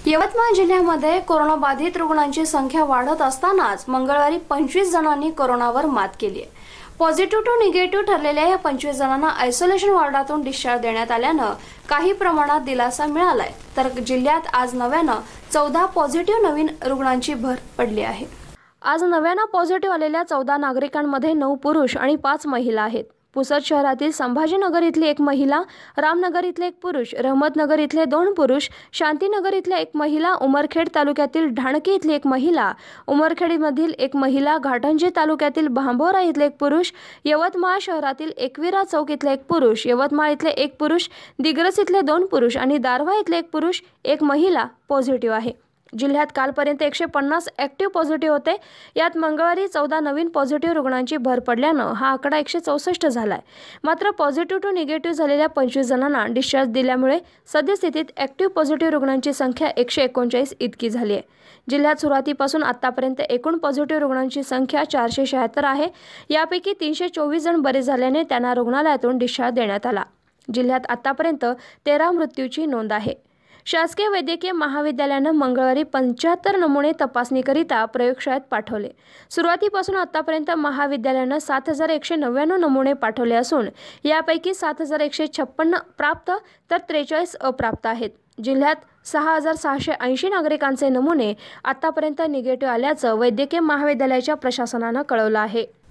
यवतमाळ जिल्ह्यामध्ये कोरोना बाधित रुग्णांची संख्या वाढत असतानाच मंगळवारी 25 जणांनी कोरोनावर मात केली आहे। पॉझिटिव्ह टू निगेटिव्ह ठरलेल्या या 25 जणांना आयसोलेशन वॉर्डातून डिस्चार्ज देण्यात आल्यानं काही प्रमाणात दिलासा मिळालाय, तर जिल्ह्यात आज नव्यानं 14 पॉझिटिव्ह नवीन रुग्णांची भर पडली आहे। आज नव्यानं पॉझिटिव्ह आलेल्या 14 नागरिकांमध्ये 9 पुरुष आणि 5 महिला आहेत। पुसद शहरातील संभाजीनगर इथली एक महिला, रामनगर इथले एक पुरुष, रहमतनगर इथले 2 पुरुष, शांतीनगर इथले एक महिला, उमरखेड तालुक्यातील ढाणकी इथली एक महिला, उमरखेडमधील एक महिला, घाटंजी तालुक्यातील भांबोरा इथले एक पुरुष, यवतमाळ शहरातील एकविरा चौक इथले एक पुरुष, यवतमाळ इथले एक पुरुष, दिग्रस इथले 2 पुरुष आणि दारव्हा इथले एक पुरुष, एक महिला पॉझिटिव्ह आहे। जिल्ह्यात कालपर्यंत 150 ॲक्टिव्ह पॉझिटिव्ह होते। यात मंगळवारी 14 नवीन पॉझिटिव्ह रुग्णांची भर पडल्यानं हा आकडा 164 झालाय। मात्र पॉझिटिव्ह टू निगेटिव्ह झालेल्या 25 जणांना डिस्चार्ज दिल्यामुळे सद्यस्थितीत ॲक्टिव्ह पॉझिटिव्ह रुग्णांची संख्या 139 इतकी झाली आहे। जिल्ह्यात सुरुवातीपासून आतापर्यंत एकूण पॉझिटिव्ह रुग्णांची संख्या 476 आहे। यापैकी 324 जण बरे झाल्याने त्यांना रुग्णालयातून डिस्चार्ज देण्यात आला। जिल्ह्यात आतापर्यंत 13 मृत्यूची नोंद आहे। शासकीय वैद्यकीय महाविद्यालयानं मंगळवारी 75 नमुने तपासणीकरिता प्रयोगशाळेत पाठवले। सुरुवातीपासून आतापर्यंत महाविद्यालयानं 7199 नमुने पाठवले असून यापैकी 7156 प्राप्त तर 43 अप्राप्त आहेत। जिल्ह्यात 6680 नागरिकांचे नमुने आतापर्यंत निगेटिव्ह आल्याचं वैद्यकीय महाविद्यालयाच्या प्रशासनानं कळवलं आहे।